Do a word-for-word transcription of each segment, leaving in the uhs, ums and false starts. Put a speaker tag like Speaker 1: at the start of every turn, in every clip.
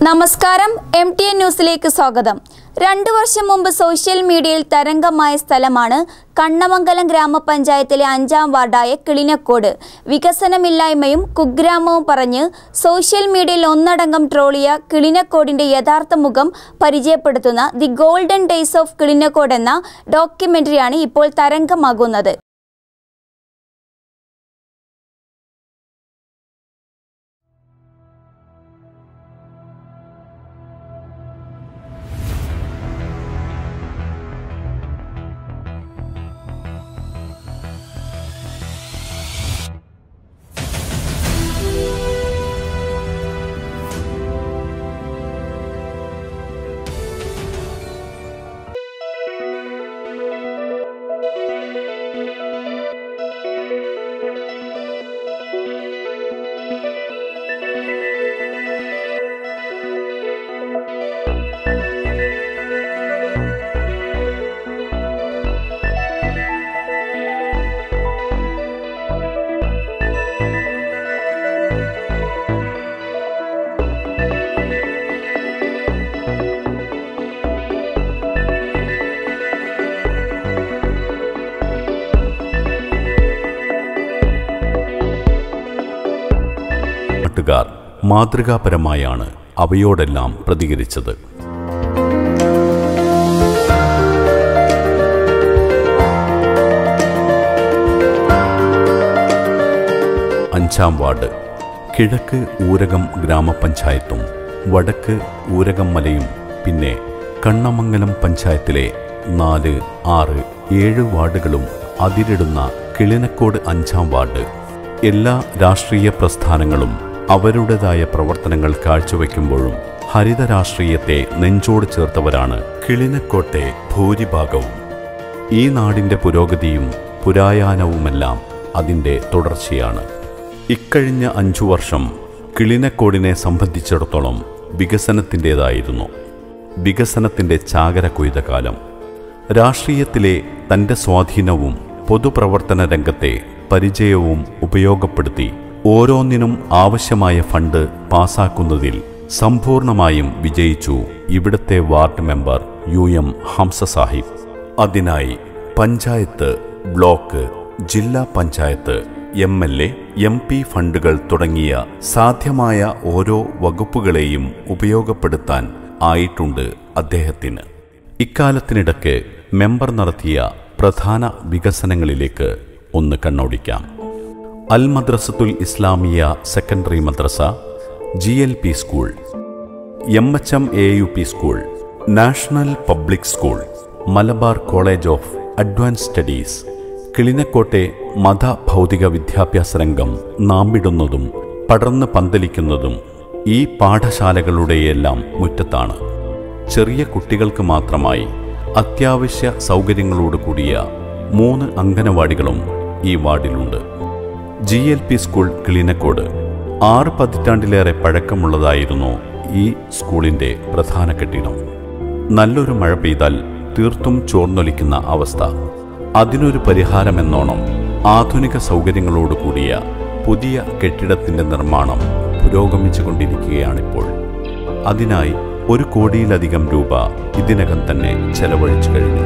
Speaker 1: നമസ്കാരം, M T N ന്യൂസിലേക്ക് സ്വാഗതം. രണ്ടു വർഷം മുമ്പ് സോഷ്യൽ മീഡിയയിൽ തരംഗമായ സ്ഥലമാണ് കണ്ണമംഗലം ഗ്രാമപഞ്ചായത്തിലെ അഞ്ചാം വാർഡായ കിളിനക്കോട്. വികസനമില്ലായ്മയും കുഗ്രാമവും പറഞ്ഞ് സോഷ്യൽ മീഡിയയിൽ ഒന്നടങ്കം ട്രോളിയ കിളിനക്കോടിന്റെ യഥാർത്ഥ മുഖം പരിചയപ്പെടുത്തുന്ന the golden days of Kilinakkode എന്ന ഡോക്യുമെന്ററിയാണ് ഇപ്പോൾ തരംഗമാകുന്നത്.
Speaker 2: നാട്ടുകാർ മാതൃകാപരമായാണ് അവയോടെല്ലാം പ്രതികരിച്ചത്. അഞ്ചാം വാർഡ് കിഴക്ക് ഊരകം ഗ്രാമപഞ്ചായത്തും വടക്ക് ഊരകം മലയും പിന്നെ കണ്ണമംഗലം പഞ്ചായത്തിലെ നാല്, ആറ്, ഏഴ് വാർഡുകളും അതിരിടുന്ന കിളിനക്കോട് അഞ്ചാം വാർഡ്. എല്ലാ രാഷ്ട്രീയ പ്രസ്ഥാനങ്ങളും അവരുടേതായ പ്രവർത്തനങ്ങൾ കാഴ്ചവെക്കുമ്പോഴും ഹരിത രാഷ്ട്രീയത്തെ നെഞ്ചോട് ചേർത്തവരാണ് കിളിനക്കോട്ടെ ഭൂരിഭാഗവും. ഈ നാടിൻ്റെ പുരോഗതിയും പുരായാനവുമെല്ലാം അതിൻ്റെ തുടർച്ചയാണ്. ഇക്കഴിഞ്ഞ അഞ്ചു വർഷം കിളിനക്കോടിനെ സംബന്ധിച്ചിടത്തോളം വികസനത്തിൻ്റേതായിരുന്നു. വികസനത്തിൻ്റെ ചാകര കൊയ്ത കാലം. രാഷ്ട്രീയത്തിലെ തൻ്റെ സ്വാധീനവും പൊതുപ്രവർത്തന രംഗത്തെ പരിചയവും ഉപയോഗപ്പെടുത്തി ഓരോന്നിനും ആവശ്യമായ ഫണ്ട് പാസാക്കുന്നതിൽ സമ്പൂർണമായും വിജയിച്ചു ഇവിടുത്തെ ward member U M Hamza Sahib. അതിനായി പഞ്ചായത്ത്, ബ്ലോക്ക്, ജില്ലാ panchayat, M L A, M P ഫണ്ടുകൾ തുടങ്ങിയ സാധ്യമായ ഓരോ വകുപ്പുകളെയും ഉപയോഗപ്പെടുത്താൻ ആയിട്ടുണ്ട് അദ്ദേഹത്തിന്. ഇക്കാലത്തിനിടയ്ക്ക് മെമ്പർ നടത്തിയ പ്രധാന വികസനങ്ങളിലേക്ക് ഒന്ന് കണ്ണോടിക്കാം. Al Madrasathul Islamiya secondary Madrasa, G L P school, M H M A U P school, national public school, Malabar college of advance studies. കിളിനക്കോട്ടെ മത ഭൗതിക വിദ്യാഭ്യാസ രംഗം നാമ്പിടുന്നതും പടർന്ന് പന്തലിക്കുന്നതും ഈ പാഠശാലകളുടെയെല്ലാം മുറ്റത്താണ്. ചെറിയ കുട്ടികൾക്ക് മാത്രമായി അത്യാവശ്യ സൗകര്യങ്ങളോട് കൂടിയ മൂന്ന് അംഗനവാടികളും ഈ വാർഡിലുണ്ട്. G L P school Kilinakkode ആറ് പതിറ്റാണ്ടിലേറെ പഴക്കമുള്ളതായിരുന്നു ഈ സ്കൂളിൻ്റെ പ്രധാന കെട്ടിടം. നല്ലൊരു മഴ പെയ്താൽ തീർത്തും ചോർന്നൊലിക്കുന്ന അവസ്ഥ. അതിനൊരു പരിഹാരമെന്നോണം ആധുനിക സൗകര്യങ്ങളോട് കൂടിയ പുതിയ കെട്ടിടത്തിൻ്റെ നിർമ്മാണം പുരോഗമിച്ചുകൊണ്ടിരിക്കുകയാണിപ്പോൾ. അതിനായി ഒരു കോടിയിലധികം രൂപ ഇതിനകം തന്നെ ചെലവഴിച്ചു കഴിഞ്ഞു.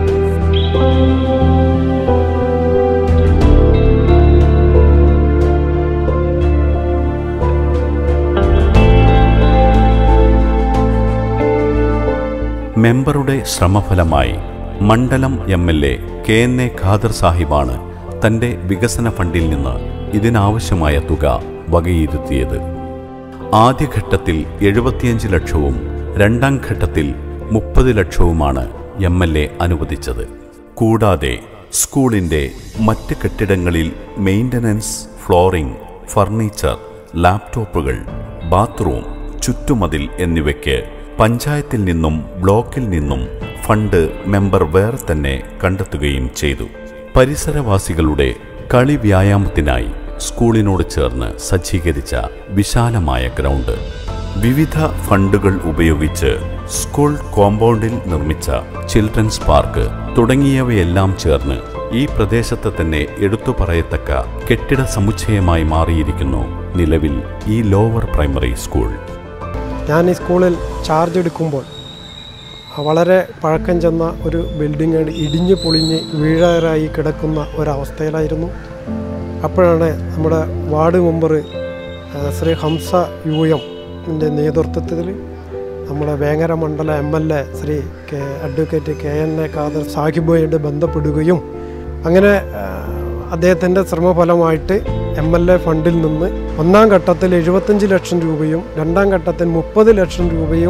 Speaker 2: മെമ്പറുടെ ശ്രമഫലമായി മണ്ഡലം M L A K N A Khader സാഹിബാണ് തൻ്റെ വികസന ഫണ്ടിൽ നിന്ന് ഇതിനാവശ്യമായ തുക വകയിരുത്തിയത്. ആദ്യഘട്ടത്തിൽ എഴുപത്തിയഞ്ച് ലക്ഷവും രണ്ടാം ഘട്ടത്തിൽ മുപ്പത് ലക്ഷവുമാണ് എം എൽ എ അനുവദിച്ചത്. കൂടാതെ സ്കൂളിൻ്റെ മറ്റ് കെട്ടിടങ്ങളിൽ മെയിൻ്റനൻസ്, ഫ്ലോറിംഗ്, ഫർണിച്ചർ, ലാപ്ടോപ്പുകൾ, ബാത്റൂം, ചുറ്റുമതിൽ എന്നിവയ്ക്ക് പഞ്ചായത്തിൽ നിന്നും ബ്ലോക്കിൽ നിന്നും ഫണ്ട് മെമ്പർ വേറെ തന്നെ കണ്ടെത്തുകയും ചെയ്തു. പരിസരവാസികളുടെ കളി വ്യായാമത്തിനായി സ്കൂളിനോട് ചേർന്ന് സജ്ജീകരിച്ച വിശാലമായ ഗ്രൗണ്ട്, വിവിധ ഫണ്ടുകൾ ഉപയോഗിച്ച് സ്കൂൾ കോമ്പൗണ്ടിൽ നിർമ്മിച്ച ചിൽഡ്രൻസ് പാർക്ക് തുടങ്ങിയവയെല്ലാം ചേർന്ന് ഈ പ്രദേശത്തെ തന്നെ എടുത്തു പറയത്തക്ക കെട്ടിട സമുച്ചയമായി മാറിയിരിക്കുന്നു നിലവിൽ ഈ ലോവർ പ്രൈമറി സ്കൂൾ.
Speaker 3: ഞാൻ ഈ സ്കൂളിൽ ചാർജ് എടുക്കുമ്പോൾ വളരെ പഴക്കം ചെന്ന ഒരു ബിൽഡിംഗ് ഇടിഞ്ഞു പൊളിഞ്ഞ് വീഴാറായി കിടക്കുന്ന ഒരവസ്ഥയിലായിരുന്നു. അപ്പോഴാണ് നമ്മുടെ ward member Shri Hamza U എമ്മിൻ്റെ നേതൃത്വത്തിൽ നമ്മുടെ വേങ്ങര മണ്ഡല M L A Shri K advocate K N A ഖാദർ സാഹിബുമായിട്ട് ബന്ധപ്പെടുകയും അങ്ങനെ അദ്ദേഹത്തിൻ്റെ ശ്രമഫലമായിട്ട് എം എൽ എ ഫണ്ടിൽ നിന്ന് ഒന്നാം ഘട്ടത്തിൽ എഴുപത്തഞ്ച് ലക്ഷം രൂപയും രണ്ടാം ഘട്ടത്തിൽ മുപ്പത് ലക്ഷം രൂപയും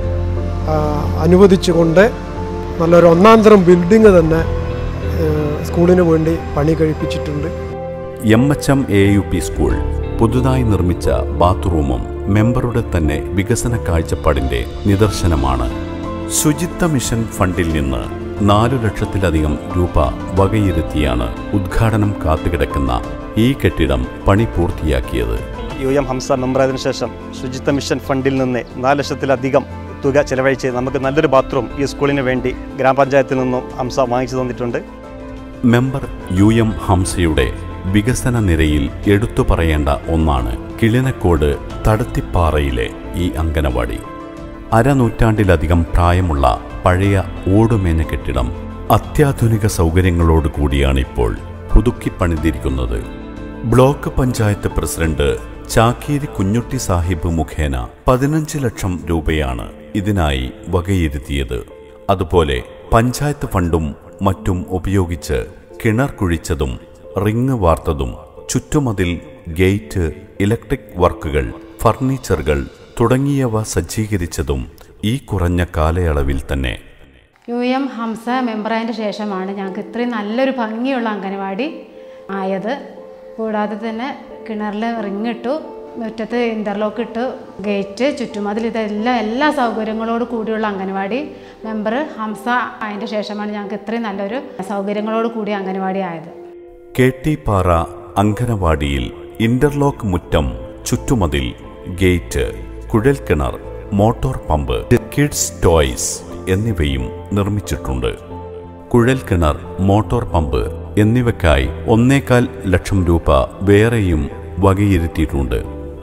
Speaker 3: അനുവദിച്ചുകൊണ്ട് നല്ലൊരു ഒന്നാം തരം ബിൽഡിംഗ് തന്നെ സ്കൂളിന് വേണ്ടി പണി കഴിപ്പിച്ചിട്ടുണ്ട്.
Speaker 2: M H M A U P school പുതുതായി നിർമ്മിച്ച ബാത്റൂമും മെമ്പറുടെ തന്നെ വികസന കാഴ്ചപ്പാടിൻ്റെ നിദർശനമാണ്. ശുചിത്വ മിഷൻ ഫണ്ടിൽ നിന്ന് നാലു ലക്ഷത്തിലധികം രൂപ വകയിരുത്തിയാണ് ഉദ്ഘാടനം കാത്തുകിടക്കുന്ന ഈ കെട്ടിടം പണി പൂർത്തിയാക്കിയത്.
Speaker 4: യു എം ഹംസ മെമ്പറായതിനു ശേഷം ശുചിത്വ മിഷൻ ഫണ്ടിൽ നിന്ന് നാല് ലക്ഷത്തിലധികം തുക ചെലവഴിച്ച് നമുക്ക് നല്ലൊരു ബാത്റൂം ഈ സ്കൂളിന് വേണ്ടി ഗ്രാമപഞ്ചായത്തിൽ നിന്നും ഹംസ വാങ്ങിച്ചു തന്നിട്ടുണ്ട്.
Speaker 2: മെമ്പർ യു എം ഹംസയുടെ വികസന നിരയിൽ എടുത്തു പറയേണ്ട ഒന്നാണ് കിളിനക്കോട് തടത്തിപ്പാറയിലെ ഈ അങ്കനവാടി. അരനൂറ്റാണ്ടിലധികം പ്രായമുള്ള പഴയ ഓടുമേഞ്ഞ കെട്ടിടം അത്യാധുനിക സൗകര്യങ്ങളോടുകൂടിയാണിപ്പോൾ പുതുക്കി പണിതിരിക്കുന്നത്. ബ്ലോക്ക് പഞ്ചായത്ത് പ്രസിഡന്റ് ചാക്കീരി കുഞ്ഞുട്ടി സാഹിബ് മുഖേന പതിനഞ്ച് ലക്ഷം രൂപയാണ് ഇതിനായി വകയിരുത്തിയത്. അതുപോലെ പഞ്ചായത്ത് ഫണ്ടും മറ്റും ഉപയോഗിച്ച് കിണർ കുഴിച്ചതും റിങ് വാർത്തതും ചുറ്റുമതിൽ ഗേറ്റ്, ഇലക്ട്രിക് വർക്കുകൾ, ഫർണിച്ചറുകൾ തുടങ്ങിയവ സജ്ജീകരിച്ചതും ഈ കുറഞ്ഞ കാലയളവിൽ തന്നെ.
Speaker 5: യു എം ഹംസ മെമ്പറായതിന് ശേഷമാണ് ഞങ്ങൾക്ക് ഇത്രയും നല്ലൊരു ഭംഗിയുള്ള അംഗനവാടി ആയത്. കൂടാതെ തന്നെ കിണറിൽ റിങ് ഇട്ടു, മുറ്റത്ത് ഇൻ്റർലോക്ക് ഇട്ടു, ഗേറ്റ്, ചുറ്റുമതിൽ, ഇതെല്ലാം എല്ലാ സൗകര്യങ്ങളോട് കൂടിയുള്ള അംഗനവാടി മെമ്പർ ഹംസ ആയതിൻ്റെ ശേഷമാണ് ഞങ്ങൾക്ക് ഇത്രയും നല്ലൊരു സൗകര്യങ്ങളോട് കൂടിയ അംഗനവാടി ആയത്.
Speaker 2: കെ ടി പാറ അംഗനവാടിയിൽ ഇന്റർലോക്ക് മുറ്റം, ചുറ്റുമതിൽ, ഗേറ്റ്, കുഴൽക്കിണർ, മോട്ടോർ പമ്പ്, കിഡ്സ് ടോയ്സ് എന്നിവയും നിർമ്മിച്ചിട്ടുണ്ട്. കുഴൽക്കിണർ, മോട്ടോർ പമ്പ് എന്നിവയ്ക്കായി ഒന്നേകാൽ ലക്ഷം രൂപ വേറെയും വകയിരുത്തിയിട്ടുണ്ട്.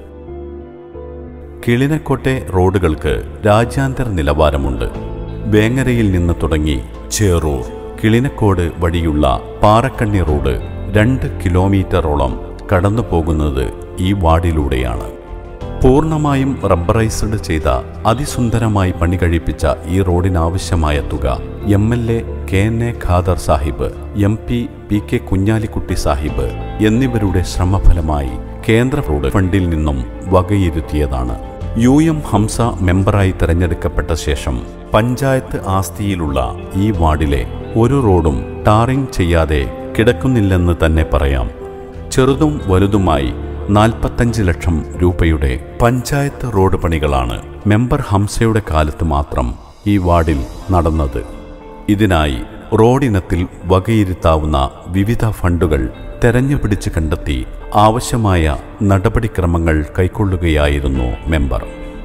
Speaker 2: കിളിനക്കോട്ടെ റോഡുകൾക്ക് രാജ്യാന്തര നിലവാരമുണ്ട്. വേങ്ങരയിൽ നിന്ന് തുടങ്ങി ചേറൂർ, കിളിനക്കോട് വഴിയുള്ള പാറക്കണ്ണി റോഡ് രണ്ട് കിലോമീറ്ററോളം കടന്നു പോകുന്നത് ഈ വാർഡിലൂടെയാണ്. പൂർണ്ണമായും റബ്ബറൈസ്ഡ് ചെയ്ത അതിസുന്ദരമായി പണി കഴിപ്പിച്ച ഈ റോഡിനാവശ്യമായ തുക M L A K N A Khader Sahib, M P P K Kunhalikutty Sahib എന്നിവരുടെ ശ്രമഫലമായി കേന്ദ്ര റോഡ് ഫണ്ടിൽ നിന്നും വകയിരുത്തിയതാണ്. യു എം ഹംസ മെമ്പറായി തെരഞ്ഞെടുക്കപ്പെട്ട ശേഷം പഞ്ചായത്ത് ആസ്തിയിലുള്ള ഈ വാർഡിലെ ഒരു റോഡും ടാറിംഗ് ചെയ്യാതെ കിടക്കുന്നില്ലെന്ന് തന്നെ പറയാം. ചെറുതും വലുതുമായി നാൽപ്പത്തഞ്ച് ലക്ഷം രൂപയുടെ പഞ്ചായത്ത് റോഡ് പണികളാണ് മെമ്പർ ഹംസയുടെ കാലത്ത് മാത്രം ഈ വാർഡിൽ നടന്നത്. ഇതിനായി റോഡിനത്തിൽ വകയിരുത്താവുന്ന വിവിധ ഫണ്ടുകൾ തെരഞ്ഞുപിടിച്ച് കണ്ടെത്തി ആവശ്യമായ നടപടിക്രമങ്ങൾ കൈക്കൊള്ളുകയായിരുന്നു മെമ്പർ.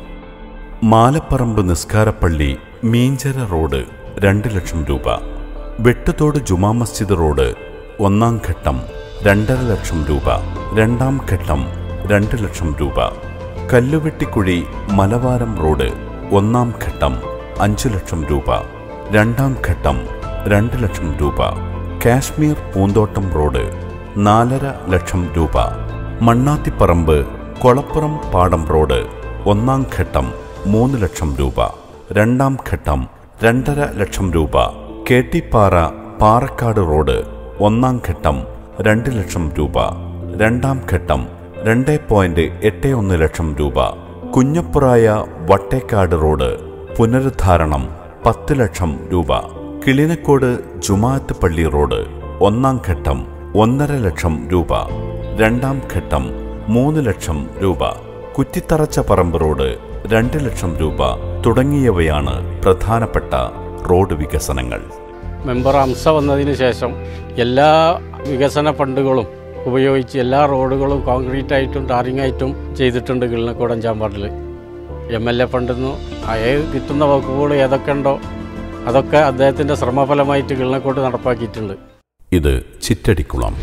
Speaker 2: മാലപ്പറമ്പ് നിസ്കാരപ്പള്ളി മീഞ്ചര റോഡ് രണ്ട് ലക്ഷം രൂപ, വെട്ടുതോട് ജുമാ മസ്ജിദ് റോഡ് ഒന്നാം ഘട്ടം രണ്ടര ലക്ഷം രൂപ, രണ്ടാം ഘട്ടം രണ്ട് ലക്ഷം രൂപ, കല്ലുവെട്ടിക്കുഴി മലവാരം റോഡ് ഒന്നാം ഘട്ടം അഞ്ചു ലക്ഷം രൂപ, രണ്ടാം ഘട്ടം രണ്ട് ലക്ഷം രൂപ, കാശ്മീർ പൂന്തോട്ടം റോഡ് നാലര ലക്ഷം രൂപ, മണ്ണാത്തിപ്പറമ്പ് കൊളപ്പുറം പാടം റോഡ് ഒന്നാം ഘട്ടം മൂന്ന് ലക്ഷം രൂപ, രണ്ടാം ഘട്ടം രണ്ടര ലക്ഷം രൂപ, കേട്ടിപ്പാറ പാറക്കാട് റോഡ് ഒന്നാം ഘട്ടം രണ്ട് ലക്ഷം രൂപ, രണ്ടാം ഘട്ടം രണ്ട് പോയിന്റ് എട്ട് ഒന്ന് ലക്ഷം രൂപ, കുഞ്ഞപ്പുറായ വട്ടേക്കാട് റോഡ് പുനരുദ്ധാരണം പത്ത് ലക്ഷം രൂപ, കിളിനക്കോട് ജുമാഅത്ത് പള്ളി റോഡ് ഒന്നാം ഘട്ടം ഒന്നര ലക്ഷം രൂപ, രണ്ടാം ഘട്ടം മൂന്ന് ലക്ഷം രൂപ, കുറ്റിത്തറച്ച പറമ്പ് റോഡ് രണ്ട് ലക്ഷം രൂപ തുടങ്ങിയവയാണ് പ്രധാനപ്പെട്ട റോഡ് വികസനങ്ങൾ.
Speaker 6: മെമ്പർ ഹംസ വന്നതിന് ശേഷം എല്ലാ വികസന ഫണ്ടുകളും ഉപയോഗിച്ച് എല്ലാ റോഡുകളും കോൺക്രീറ്റ് ആയിട്ടും ടാറിംഗ് ആയിട്ടും ചെയ്തിട്ടുണ്ട് കിളിനക്കോട് അഞ്ചാം വാർഡിൽ. എം എൽ എ ഫണ്ടിൽ നിന്ന് അയ കിട്ടുന്ന വകുപ്പുകൾ ഏതൊക്കെ ഉണ്ടോ അതൊക്കെ അദ്ദേഹത്തിൻ്റെ ശ്രമഫലമായിട്ട് കിളിനക്കോട് നടപ്പാക്കിയിട്ടുണ്ട്.
Speaker 2: ഇത് ചിറ്റടിക്കുളം.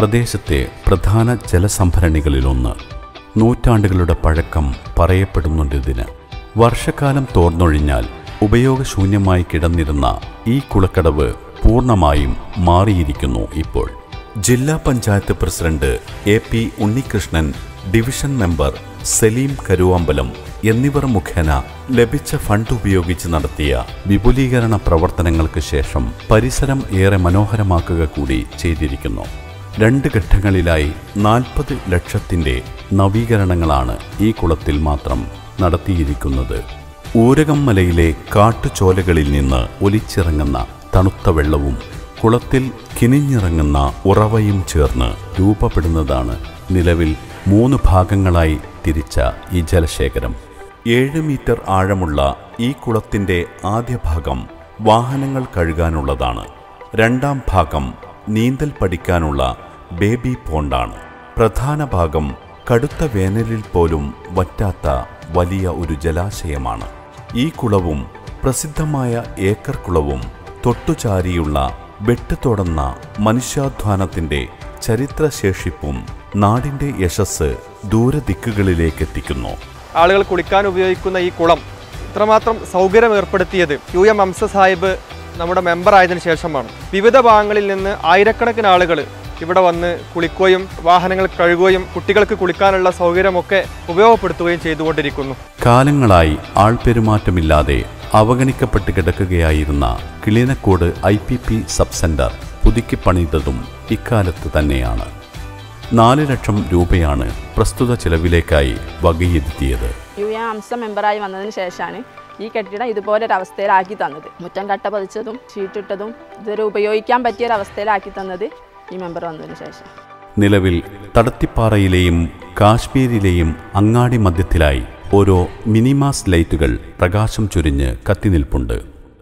Speaker 2: പ്രദേശത്തെ പ്രധാന ജലസംഭരണികളിലൊന്ന്. നൂറ്റാണ്ടുകളുടെ പഴക്കം പറയപ്പെടുന്നുണ്ടിതിന്. വർഷക്കാലം തോർന്നൊഴിഞ്ഞാൽ ഉപയോഗശൂന്യമായി കിടന്നിരുന്ന ഈ കുളക്കടവ് പൂർണ്ണമായും മാറിയിരിക്കുന്നു ഇപ്പോൾ. ജില്ലാ panchayat president A P Unnikrishnan, division member Saleem Karuvambalam എന്നിവർ മുഖേന ലഭിച്ച ഫണ്ട് ഉപയോഗിച്ച് നടത്തിയ വിപുലീകരണ പ്രവർത്തനങ്ങൾക്ക് ശേഷം പരിസരം ഏറെ മനോഹരമാക്കുക കൂടി ചെയ്തിരിക്കുന്നു. രണ്ട് ഘട്ടങ്ങളിലായി നാൽപ്പത് ലക്ഷത്തിൻ്റെ നവീകരണങ്ങളാണ് ഈ കുളത്തിൽ മാത്രം നടത്തിയിരിക്കുന്നത്. ഊരകമ്മലയിലെ കാട്ടുചോലകളിൽ നിന്ന് ഒലിച്ചിറങ്ങുന്ന തണുത്ത വെള്ളവും കുളത്തിൽ കിനിഞ്ഞിറങ്ങുന്ന ഉറവയും ചേർന്ന് രൂപപ്പെടുന്നതാണ് നിലവിൽ മൂന്ന് ഭാഗങ്ങളായി തിരിച്ച ഈ ജലശേഖരം. ഏഴ് മീറ്റർ ആഴമുള്ള ഈ കുളത്തിൻ്റെ ആദ്യ ഭാഗം വാഹനങ്ങൾ കഴുകാനുള്ളതാണ്. രണ്ടാം ഭാഗം നീന്തൽ പഠിക്കാനുള്ള ബേബി പോണ്ടാണ്. പ്രധാന ഭാഗം കടുത്ത വേനലിൽ പോലും വറ്റാത്ത വലിയ ഒരു ജലാശയമാണ്. ഈ കുളവും പ്രസിദ്ധമായ ഏക്കർ കുളവും തൊട്ടുചാരിയുള്ള വെട്ടുതൊടന്ന മനുഷ്യാധ്വാനത്തിൻ്റെ ചരിത്രശേഷിപ്പും നാടിൻ്റെ യശസ് ദൂരദിക്കുകളിലേക്ക് എത്തിക്കുന്നു.
Speaker 7: ആളുകൾ കുളിക്കാൻ ഉപയോഗിക്കുന്ന ഈ കുളം ഇത്രമാത്രം സൗകര്യം ഏർപ്പെടുത്തിയത് യു എം ഹംസ സാഹിബ് നമ്മുടെ മെമ്പർ ആയതിനു ശേഷമാണ്. വിവിധ ഭാഗങ്ങളിൽ നിന്ന് ആയിരക്കണക്കിന് ആളുകൾ ഇവിടെ വന്ന് കുളിക്കുകയും വാഹനങ്ങൾ കഴുകുകയും കുട്ടികൾക്ക് കുളിക്കാനുള്ള സൗകര്യമൊക്കെ ഉപയോഗപ്പെടുത്തുകയും ചെയ്തുകൊണ്ടിരിക്കുന്നു.
Speaker 2: കാലങ്ങളായി ആൾപെരുമാറ്റമില്ലാതെ അവഗണിക്കപ്പെട്ട് കിടക്കുകയായിരുന്ന Kilinakkode I P P sub centre പുതുക്കി പണിതതും ഇക്കാലത്ത് തന്നെയാണ്. നാല് ലക്ഷം രൂപയാണ് പ്രസ്തുത ചിലവിലേക്കായി വകയിരുത്തിയത്.
Speaker 8: യു എം ഹംസ മെമ്പറായി വന്നതിന് ശേഷമാണ് ഈ കെട്ടിടം ഇതുപോലൊരവസ്ഥയിലാക്കി തന്നത്. മുറ്റം കട്ട പതിച്ചതും ഷീറ്റിട്ടതും ഇതൊരു ഉപയോഗിക്കാൻ പറ്റിയൊരവസ്ഥയിലാക്കി തന്നത് ഈ മെമ്പർ വന്നതിന് ശേഷം.
Speaker 2: നിലവിൽ തടത്തിപ്പാറയിലെയും കാശ്മീരിലെയും അങ്ങാടി മധ്യത്തിലായി ഓരോ മിനിമാസ് ലൈറ്റുകൾ പ്രകാശം ചൊരിഞ്ഞ് കത്തിനിൽപ്പുണ്ട്.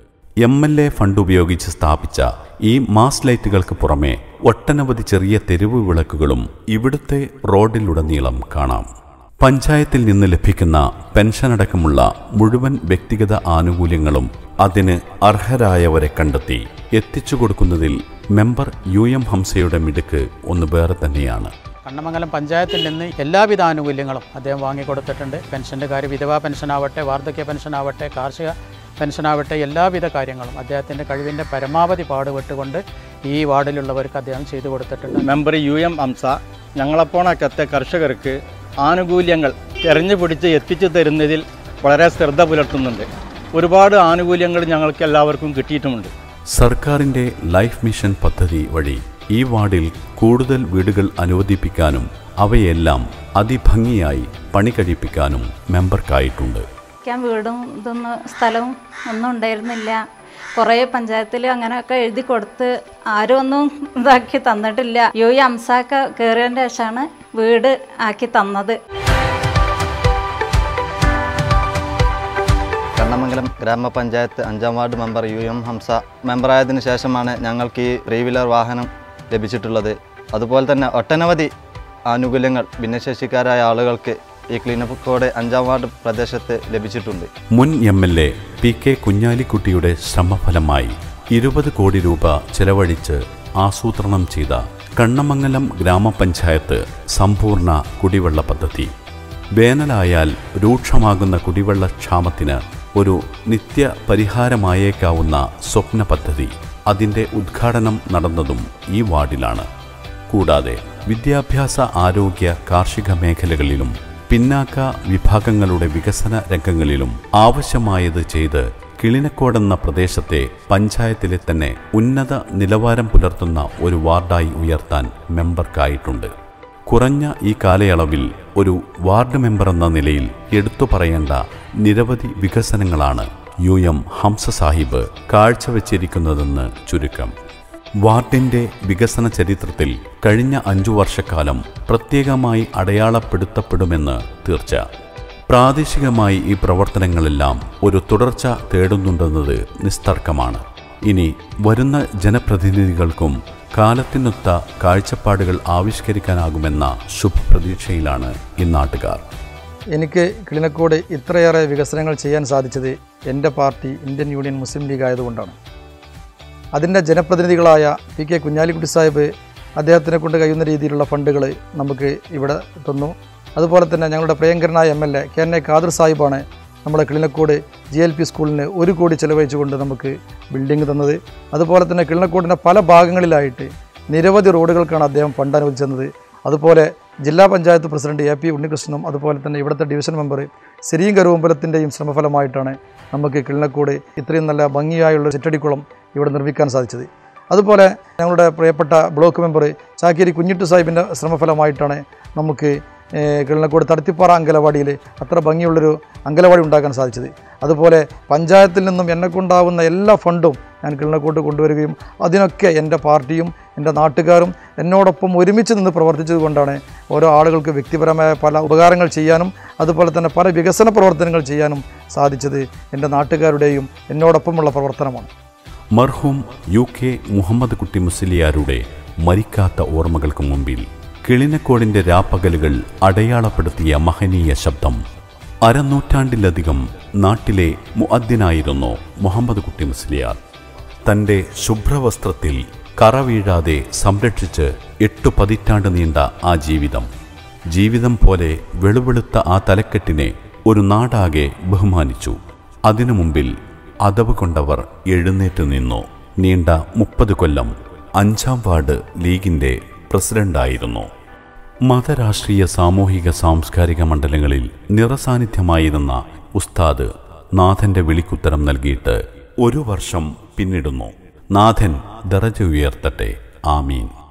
Speaker 2: എം എൽ എ ഫണ്ട് ഉപയോഗിച്ച് സ്ഥാപിച്ച ഈ മാസ് ലൈറ്റുകൾക്ക് പുറമെ ഒട്ടനവധി ചെറിയ തെരുവ് വിളക്കുകളും ഇവിടുത്തെ റോഡിലുടനീളം കാണാം. പഞ്ചായത്തിൽ നിന്ന് ലഭിക്കുന്ന പെൻഷനടക്കമുള്ള മുഴുവൻ വ്യക്തിഗത ആനുകൂല്യങ്ങളും അതിന് അർഹരായവരെ കണ്ടെത്തി എത്തിച്ചു കൊടുക്കുന്നതിൽ മെമ്പർ യു എം ഹംസയുടെ മിടുക്ക് ഒന്ന് വേറെ തന്നെയാണ്.
Speaker 9: കണ്ണമംഗലം പഞ്ചായത്തിൽ നിന്ന് എല്ലാവിധ ആനുകൂല്യങ്ങളും അദ്ദേഹം വാങ്ങിക്കൊടുത്തിട്ടുണ്ട്. പെൻഷൻ്റെ കാര്യം, വിധവാ പെൻഷനാവട്ടെ, വാർദ്ധക്യ പെൻഷനാവട്ടെ, കാർഷിക പെൻഷനാവട്ടെ, എല്ലാവിധ കാര്യങ്ങളും അദ്ദേഹത്തിൻ്റെ കഴിവിൻ്റെ പരമാവധി പാടുപെട്ടുകൊണ്ട് ഈ വാർഡിലുള്ളവർക്ക് അദ്ദേഹം ചെയ്തു കൊടുത്തിട്ടുണ്ട്.
Speaker 10: മെമ്പർ യു എം ഹംസ ഞങ്ങളെപ്പോണക്കത്തെ കർഷകർക്ക് ആനുകൂല്യങ്ങൾ തെരഞ്ഞു പിടിച്ച് എത്തിച്ചു തരുന്നതിൽ വളരെ ശ്രദ്ധ പുലർത്തുന്നുണ്ട്. ഒരുപാട് ആനുകൂല്യങ്ങൾ ഞങ്ങൾക്ക് എല്ലാവർക്കും കിട്ടിയിട്ടുമുണ്ട്.
Speaker 2: സർക്കാരിൻ്റെ ലൈഫ് മിഷൻ പദ്ധതി വഴി ഈ വാർഡിൽ കൂടുതൽ വീടുകൾ അനുവദിപ്പിക്കാനും അവയെല്ലാം അതിഭംഗിയായി പണി കഴിപ്പിക്കാനും മെമ്പർക്കായിട്ടുണ്ട്.
Speaker 11: വീടും ഇതൊന്നും സ്ഥലവും ഒന്നും ഉണ്ടായിരുന്നില്ല. കുറേ പഞ്ചായത്തിൽ അങ്ങനെയൊക്കെ എഴുതി കൊടുത്ത് ആരും ഒന്നും ഇതാക്കി തന്നിട്ടില്ല. യു എം ഹംസയൊക്കെ കയറിയതിൻ്റെ ശേഷമാണ് വീട് ആക്കി തന്നത്.
Speaker 12: കണ്ണമംഗലം ഗ്രാമപഞ്ചായത്ത് അഞ്ചാം ward member U M Hamza മെമ്പറായതിനു ശേഷമാണ് ഞങ്ങൾക്ക് ഈ ത്രീ വീലർ വാഹനം ലഭിച്ചിട്ടുള്ളത്. അതുപോലെ തന്നെ ഒട്ടനവധി ആനുകൂല്യങ്ങൾ ഭിന്നശേഷിക്കാരായ ആളുകൾക്ക് ഈ ക്ലീനക്കോട് അഞ്ചാം വാർഡ് പ്രദേശത്ത് ലഭിച്ചിട്ടുണ്ട്.
Speaker 2: മുൻ M L A P K കുഞ്ഞാലിക്കുട്ടിയുടെ ശ്രമഫലമായി ഇരുപത് കോടി രൂപ ചെലവഴിച്ച് ആസൂത്രണം ചെയ്ത കണ്ണമംഗലം ഗ്രാമപഞ്ചായത്ത് സമ്പൂർണ്ണ കുടിവെള്ള പദ്ധതി വേനലായാൽ രൂക്ഷമാകുന്ന കുടിവെള്ള ക്ഷാമത്തിന് ഒരു നിത്യ പരിഹാരമായേക്കാവുന്ന സ്വപ്ന പദ്ധതി. അതിൻ്റെ ഉദ്ഘാടനം നടന്നതും ഈ വാർഡിലാണ്. കൂടാതെ വിദ്യാഭ്യാസ, ആരോഗ്യ, കാർഷിക മേഖലകളിലും പിന്നാക്ക വിഭാഗങ്ങളുടെ വികസന രംഗങ്ങളിലും ആവശ്യമായത് ചെയ്ത് കിളിനക്കോടെന്ന പ്രദേശത്തെ പഞ്ചായത്തിലെ തന്നെ ഉന്നത നിലവാരം പുലർത്തുന്ന ഒരു വാർഡായി ഉയർത്താൻ മെമ്പർക്കായിട്ടുണ്ട്. കുറഞ്ഞ ഈ കാലയളവിൽ ഒരു വാർഡ് മെമ്പർ എന്ന നിലയിൽ എടുത്തു പറയേണ്ട നിരവധി വികസനങ്ങളാണ് യു എം ഹംസ സാഹിബ് കാഴ്ചവെച്ചിരിക്കുന്നതെന്ന് ചുരുക്കം. വാർഡിൻ്റെ വികസന ചരിത്രത്തിൽ കഴിഞ്ഞ അഞ്ചു വർഷക്കാലം പ്രത്യേകമായി അടയാളപ്പെടുത്തപ്പെടുമെന്ന് തീർച്ച. പ്രാദേശികമായി ഈ പ്രവർത്തനങ്ങളെല്ലാം ഒരു തുടർച്ച തേടുന്നുണ്ടെന്നത് നിസ്തർക്കമാണ്. ഇനി വരുന്ന ജനപ്രതിനിധികൾക്കും കാലത്തിനൊത്ത കാഴ്ചപ്പാടുകൾ ആവിഷ്കരിക്കാനാകുമെന്ന ശുഭപ്രതീക്ഷയിലാണ് ഈ നാട്ടുകാർ.
Speaker 13: എനിക്ക് കിളിനക്കോട് ഇത്രയേറെ വികസനങ്ങൾ ചെയ്യാൻ സാധിച്ചത് എൻ്റെ party Indian Union Muslim League ആയതുകൊണ്ടാണ്. അതിൻ്റെ ജനപ്രതിനിധികളായ പി കെ കുഞ്ഞാലിക്കുട്ടി സാഹിബ് അദ്ദേഹത്തിനെ കൊണ്ട് കഴിയുന്ന രീതിയിലുള്ള ഫണ്ടുകൾ നമുക്ക് ഇവിടെ തന്നു. അതുപോലെ തന്നെ ഞങ്ങളുടെ പ്രിയങ്കരനായ M L A K N A Khader സാഹിബാണ് നമ്മുടെ കിളിനക്കോട് ജി എൽ പി സ്കൂളിന് ഒരു കോടി ചെലവഴിച്ചുകൊണ്ട് നമുക്ക് ബിൽഡിംഗ് തന്നത്. അതുപോലെ തന്നെ കിളിനക്കോടിൻ്റെ പല ഭാഗങ്ങളിലായിട്ട് നിരവധി റോഡുകൾക്കാണ് അദ്ദേഹം ഫണ്ട് അനുവദിച്ചത്. അതുപോലെ ജില്ലാ പഞ്ചായത്ത് പ്രസിഡന്റ് എ പി ഉണ്ണികൃഷ്ണനും അതുപോലെ തന്നെ ഇവിടുത്തെ ഡിവിഷൻ മെമ്പർ സെരീം കരുവമ്പലത്തിൻ്റെയും ശ്രമഫലമായിട്ടാണ് നമുക്ക് കിളിനക്കോട് ഇത്രയും നല്ല ഭംഗിയായുള്ള ചിറ്റടിക്കുളം ഇവിടെ നിർമ്മിക്കാൻ സാധിച്ചത്. അതുപോലെ ഞങ്ങളുടെ പ്രിയപ്പെട്ട ബ്ലോക്ക് മെമ്പർ ചാക്കേരി കുഞ്ഞിട്ടു സാഹിബിൻ്റെ ശ്രമഫലമായിട്ടാണ് നമുക്ക് കിളിനക്കോട് തടത്തിപ്പാറ അങ്കലവാടിയിൽ അത്ര ഭംഗിയുള്ളൊരു അങ്കലവാടി ഉണ്ടാക്കാൻ സാധിച്ചത്. അതുപോലെ പഞ്ചായത്തിൽ നിന്നും എന്നെക്കൊണ്ടാവുന്ന എല്ലാ ഫണ്ടും ഞാൻ കിളിനക്കോട്ട് കൊണ്ടുവരികയും അതിനൊക്കെ എൻ്റെ പാർട്ടിയും എൻ്റെ നാട്ടുകാരും എന്നോടൊപ്പം ഒരുമിച്ച് നിന്ന് പ്രവർത്തിച്ചത് കൊണ്ടാണ് ഓരോ ആളുകൾക്ക് വ്യക്തിപരമായ പല ഉപകാരങ്ങൾ ചെയ്യാനും അതുപോലെ തന്നെ പല വികസന പ്രവർത്തനങ്ങൾ ചെയ്യാനും സാധിച്ചത് എൻ്റെ നാട്ടുകാരുടെയും എന്നോടൊപ്പമുള്ള പ്രവർത്തനമാണ്.
Speaker 2: മർഹൂം യു കെ മുഹമ്മദ് കുട്ടി മുസ്ലിയാരുടെ മരിക്കാത്ത ഓർമ്മകൾക്ക് മുമ്പിൽ കിളിനക്കോടിൻ്റെ രാപ്പകലുകൾ അടയാളപ്പെടുത്തിയ മഹനീയ ശബ്ദം. അരനൂറ്റാണ്ടിലധികം നാട്ടിലെ മുഅദ്ദിനായിരുന്നു മുഹമ്മദ് കുട്ടി മുസ്ലിയാർ. തൻ്റെ ശുഭ്രവസ്ത്രത്തിൽ കറ വീഴാതെ സംരക്ഷിച്ച് എട്ടു പതിറ്റാണ്ട് നീണ്ട ആ ജീവിതം ജീവിതം പോലെ വെളുവെളുത്ത ആ തലക്കെട്ടിനെ ഒരു നാടാകെ ബഹുമാനിച്ചു. അതിനു മുമ്പിൽ അതവ് കൊണ്ടവർ എഴുന്നേറ്റ് നിന്നു. നീണ്ട മുപ്പത് കൊല്ലം അഞ്ചാം വാർഡ് ലീഗിൻ്റെ പ്രസിഡന്റായിരുന്നു. മതരാഷ്ട്രീയ സാമൂഹിക സാംസ്കാരിക മണ്ഡലങ്ങളിൽ നിറസാന്നിധ്യമായിരുന്ന ഉസ്താദ് നാഥൻ്റെ വിളിക്കുത്തരം നൽകിയിട്ട് ഒരു വർഷം പിന്നിടുന്നു. നാഥൻ ദറജ ഉയർത്തട്ടെ. ആമീൻ.